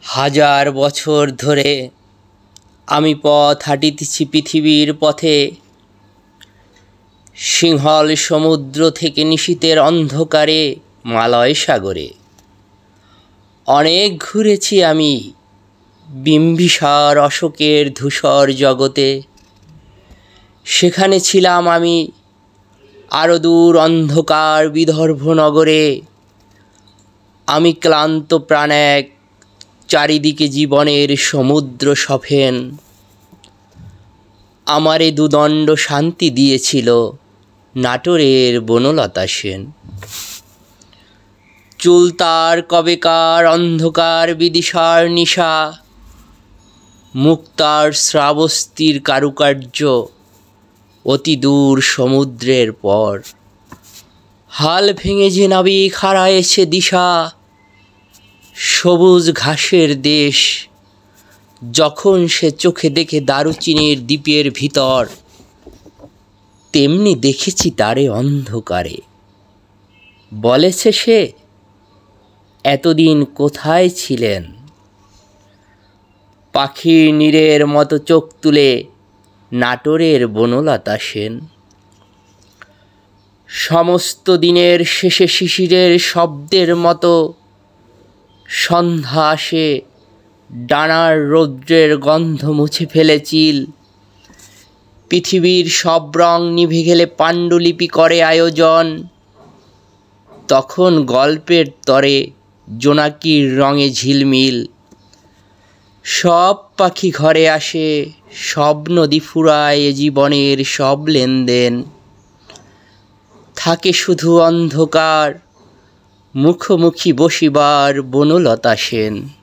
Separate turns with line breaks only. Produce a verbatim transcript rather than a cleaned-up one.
হাজার বছর ধরে আমি পথ হাঁটিতেছি পৃথিবীর পথে, সিংহল সমুদ্র থেকে নিশীথের অন্ধকারে মালয় সাগরে। অনেক ঘুরেছি আমি বিম্বিসার অশোকের ধূসর জগতে, সেখানে ছিলাম আমি আরো দূর অন্ধকার বিদর্ভ নগরে। আমি ক্লান্ত প্রাণ এক, চারিদিকে জীবনের সমুদ্র সফেন। আমারে দুদণ্ড শান্তি দিয়েছিল নাটোরের বনলতা সেন। চুল তার কবেকার অন্ধকার বিদিশার নিশা, মুক্তার শ্রাবস্তির কারুকার্য অতি দূর সমুদ্রের পর। হাল ভেঙে যে নাবিক হারায়েছে দিশা, সবুজ ঘাসের দেশ যখন সে চোখে দেখে দারুচিনির দ্বীপের ভিতর, তেমনি দেখেছি তারে অন্ধকারে। বলেছে সে, এতদিন কোথায় ছিলেন? পাখির নীড়ের মতো চোখ তুলে নাটোরের বনলতা সেন। সমস্ত দিনের শেষে শিশিরের শব্দের মতো সন্ধ্যা আসে, ডানার রৌদ্রের গন্ধ মুছে ফেলে চিল। পৃথিবীর সব রং নিভে গেলে পাণ্ডুলিপি করে আয়োজন, তখন গল্পের তরে জোনাকির রঙে ঝিলমিল। সব পাখি ঘরে আসে, সব নদী ফুরায় জীবনের সব লেনদেন। থাকে শুধু অন্ধকার, মুখোমুখি বসিবার বনলতা সেন।